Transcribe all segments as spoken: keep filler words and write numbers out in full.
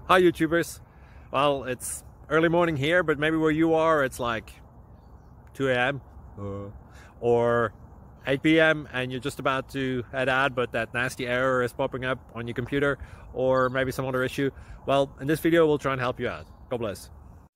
Hi YouTubers. Well, it's early morning here, but maybe where you are it's like two A M Uh, or eight P M and you're just about to head out, but that nasty error is popping up on your computer, or maybe some other issue. Well, in this video we'll try and help you out. God bless.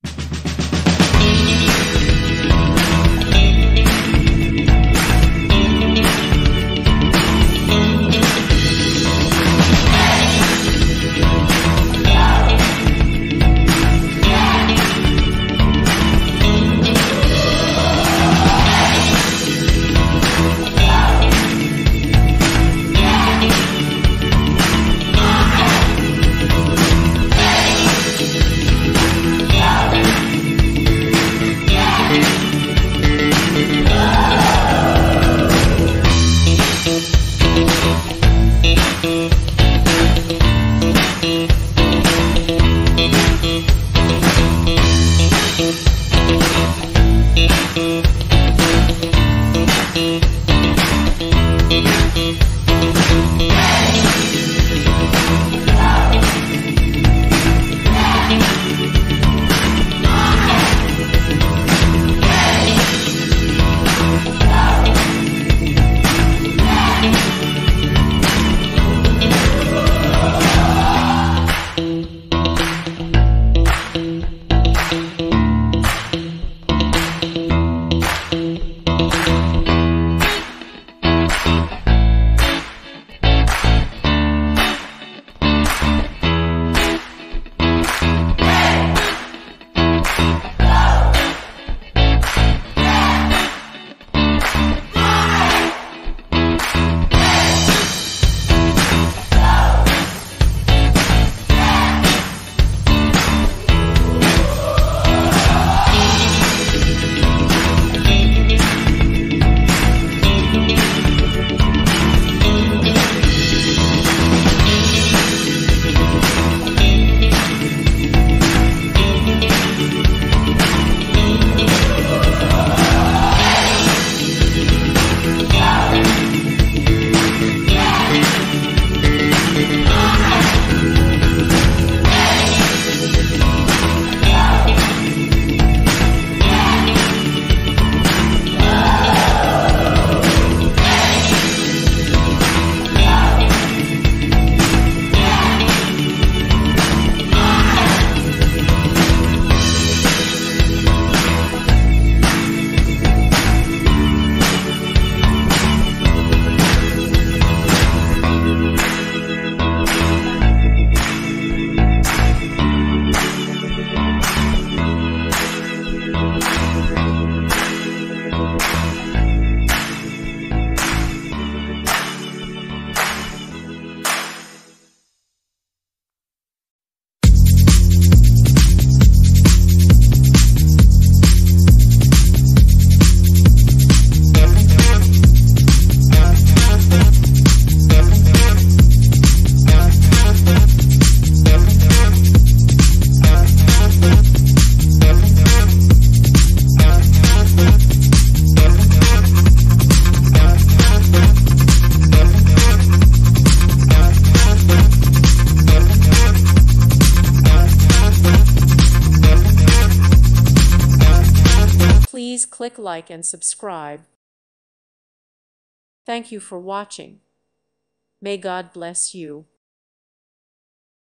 Please click like and subscribe. Thank you for watching. May God bless you.